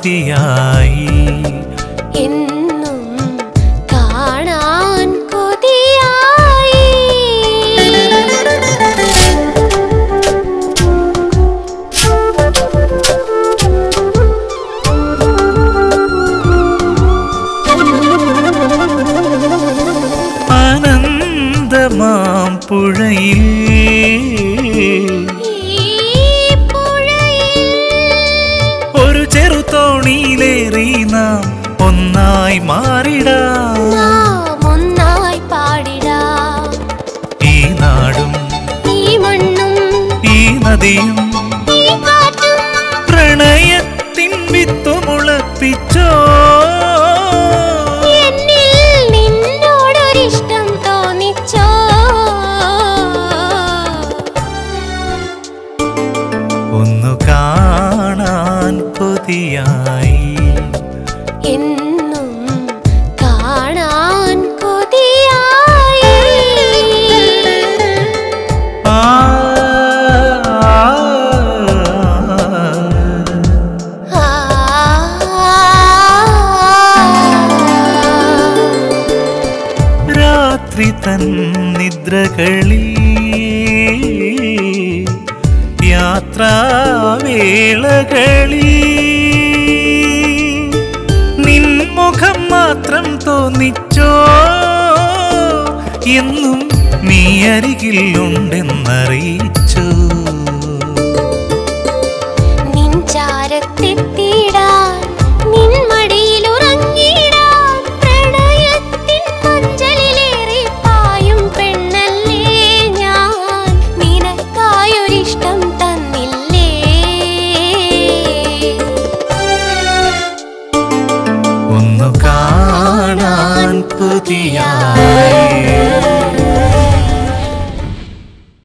കൊതിയായി എന്നും കാണാൻ കൊതിയായി ആനന്ദമാം പുഴയിൽ ഒരു ചെറുതോണിയിലേറി നാം ഒന്നായി മാറിടാം ഒന്നായി പാടിടാം ഈ നാടും ഈ മണ്ണും ഈ നദിയും ഈ കാറ്റും പ്രണയത്തിൻ വിത്തു മുളപ്പിച്ചോ എന്നിൽ നിന്നോടൊരിഷ്ടം തോന്നിച്ചോ ഒന്നു കാണാൻ കൊതിയായി എന്നും കാണാൻ കൊതിയായി ആ രാത്രി തൻ നിദ്രകളിൽ യാത്രാവേളകളിൽ നിൻമുഖം മാത്രം തോന്നിച്ചോ എന്നും നീ അരികിൽ ഉണ്ടെന്നറിയിച്ചു നിൻ ചാരത്തെ